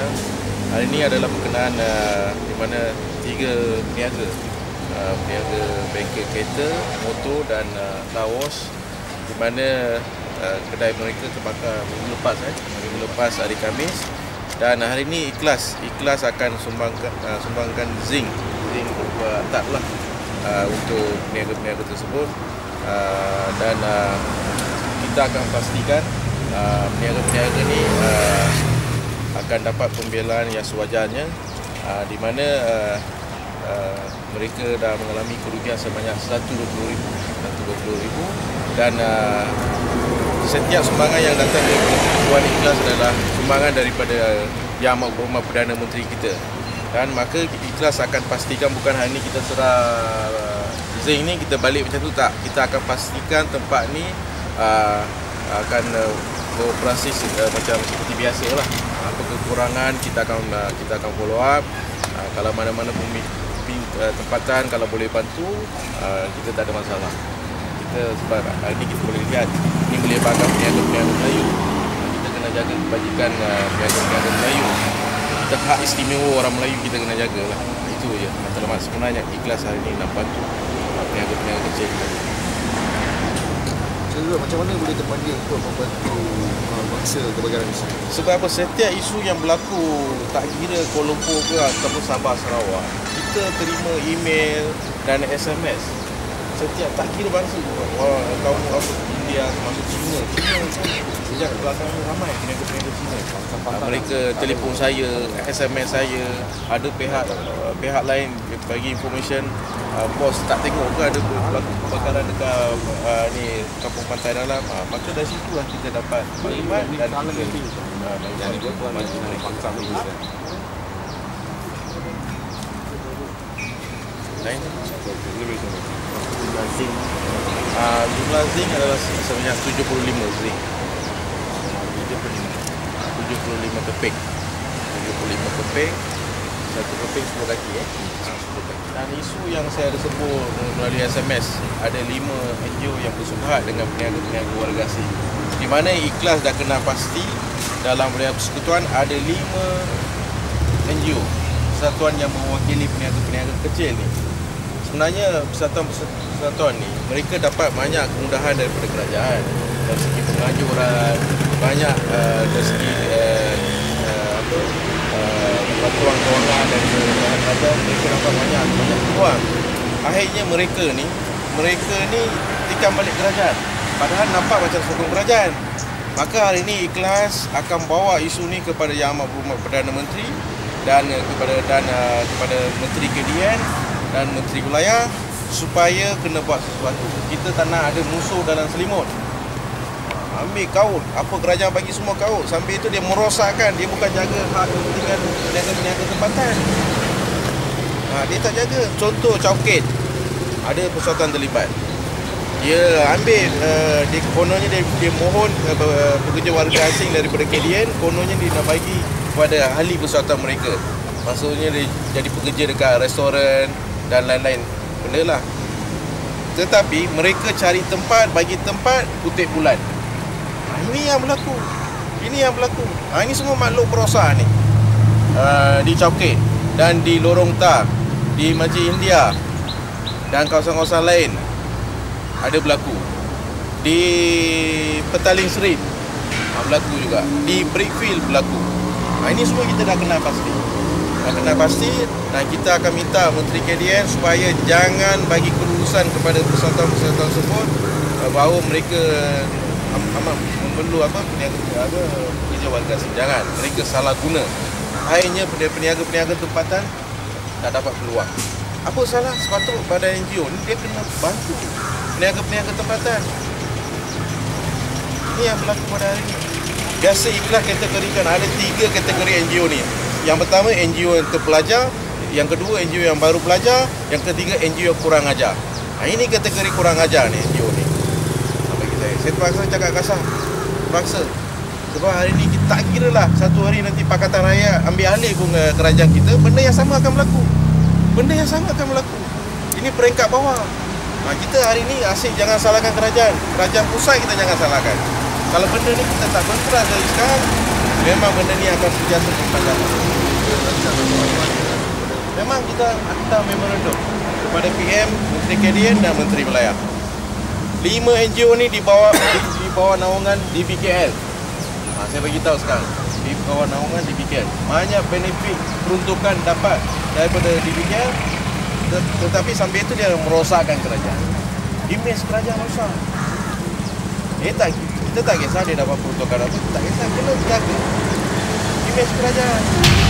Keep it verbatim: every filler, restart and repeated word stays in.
hari ini adalah berkenaan uh, di mana tiga peniaga, uh, peniaga bengkel kereta, motor dan uh, car wash, di mana uh, kedai mereka terbakar minggu lepas, eh, minggu lepas hari Khamis. Dan hari ini ikhlas, ikhlas akan sumbangkan, uh, sumbangkan zinc, zinc berupa atap lah uh, untuk peniaga-peniaga tersebut. Uh, dan uh, kita akan pastikan uh, peniaga-peniaga ni uh, akan dapat pembelaan yang sewajarnya, uh, di mana uh, uh, mereka dah mengalami kerugian sebanyak seratus dua puluh ribu dan uh, setiap sumbangan yang datang dari Puan Ikhlas adalah sumbangan daripada Yang Amat Berhormat Perdana Menteri kita. Dan maka Ikhlas akan pastikan bukan hari ini kita serah uh, zinc ni kita balik macam tu, tak. Kita akan pastikan tempat ni uh, akan uh, beroperasi uh, macam seperti biasa lah. Apa kekurangan kita akan uh, kita akan follow up. Uh, kalau mana-mana pemimpin uh, tempatan kalau boleh bantu, uh, kita tak ada masalah. Kita sebab hari ni kita boleh lihat ni boleh bakar peniaga-peniaga Melayu. Kita kena jaga kebajikan uh, peniaga-peniaga Melayu. Kita hak istimewa orang Melayu kita kena jaga lah. Itu je. Matlamat sebenarnya Ikhlas hari ni nak bantu peniaga-peniaga kecil Melayu. Jadi macam mana boleh terpanggil untuk membantu uh, bangsa kebakaran isu? Sebab apa, setiap isu yang berlaku, tak kira Kuala Lumpur ke ataupun Sabah Sarawak, kita terima email dan S M S. Setiap tak kira bangsa, orang kaum apa India termasuk China, China sejak belakang ni ramai peniaga-peniaga China. Mereka telefon saya, S M S saya, ada pihak pihak lain bagi information, uh, bos tak tengok ke ada berlaku kebakaran dekat uh, ni kampung pantai dalam. Uh, maka dari situlah kita dapat maklumat dan kita uh, dan dia pun naik bangsa ni. Lain jumlah zinc, uh, jumlah zinc adalah sebanyak tujuh puluh lima zinc. tujuh puluh lima keping. tujuh puluh lima keping. Satu keping sepuluh kaki, eh. sepuluh kaki. Dan isu yang saya ada sebut melalui S M S, ada lima N G O yang bersubhat dengan peniaga-peniaga warga asing. Di mana Ikhlas dah kena pasti dalam Barisan Persekutuan ada lima N G O, persatuan yang mewakili peniaga-peniaga kecil ni. Sebenarnya persatuan-persatuan ni mereka dapat banyak kemudahan daripada kerajaan dari segi pengajuran, banyak uh, dari segi uh, uh, apa uh, bantuan kewangan dan kerajaan. Mereka dapat banyak banyak peluang. Akhirnya mereka ni mereka ni tikam balik kerajaan, padahal nampak macam sokong kerajaan. Maka hari ini Ikhlas akan bawa isu ni kepada Yang Amat Berhormat Perdana Menteri dan uh, kepada dan uh, kepada Menteri K D N dan Menteri Wilayah supaya kena buat sesuatu. Kita tak nak ada musuh dalam selimut. Ambil kaut, apa kerajaan bagi semua kaut. Sambil itu dia merosakkan, dia bukan jaga hak kepentingan peniaga-peniaga tempatan. Ha, dia tak jaga. Contoh Chowkit, ada persatuan terlibat. Dia ambil, uh, dia kononnya dia, dia mohon uh, pekerja warga asing daripada K D N, kononnya dia nak bagi kepada ahli persatuan mereka. Maksudnya dia jadi pekerja dekat restoran dan lain-lain benda lah. Tetapi mereka cari tempat, bagi tempat, kutip bulan. Ha, ini yang berlaku. Ini yang berlaku. Ha, ini semua makhluk perosak ni. Uh, di Chowkit dan di Lorong Tar, di Masjid India dan kawasan-kawasan lain ada berlaku. Di Petaling Street ha, berlaku juga. Di Brickfield berlaku. Ha, ini semua kita dah kenal pasti. Kena pasti, dan kita akan minta Menteri K D N supaya jangan bagi kelulusan kepada persatuan-persatuan tersebut bahawa mereka amat memerlu apa peniaga apa pekerja warga asing. Jangan mereka salah guna. Akhirnya peniaga-peniaga tempatan tak dapat peluang. Apa salah sepatut pada N G O ni, dia kena bantu peniaga-peniaga tempatan. Ini yang berlaku pada hari ini. Biasa Ikhlas kategorikan ada tiga kategori N G O ni. Yang pertama N G O yang terpelajar, yang kedua N G O yang baru pelajar, yang ketiga N G O yang kurang ajar. Ha, ini kategori kurang ajar ni N G O ni. Ha, bagi saya, saya terpaksa cakap kasar. Terpaksa. Sebab hari ni kita tak kira lah satu hari nanti Pakatan Rakyat ambil alih pun kerajaan kita, benda yang sama akan berlaku. Benda yang sama akan berlaku. Ini peringkat bawah. Ha, kita hari ni asyik jangan salahkan kerajaan. Kerajaan pusat kita jangan salahkan. Kalau benda ni kita tak bergerak dari sekarang, memang benda ni akan sentiasa berpandangan. Memang kita hantar memorandum kepada P M, Menteri K D N dan Menteri Belayar. Lima N G O ni di bawah di, di bawah naungan D B K L. Ha, saya bagi tahu sekarang, di bawah naungan D B K L. Banyak benefit peruntukan dapat daripada D B K L, tetapi sambil itu dia merosakkan kerajaan. Imej kerajaan rosak. Eh tak, kita tak kisah dia dapat peruntukan apa, tak kisah, kena jaga imej kerajaan.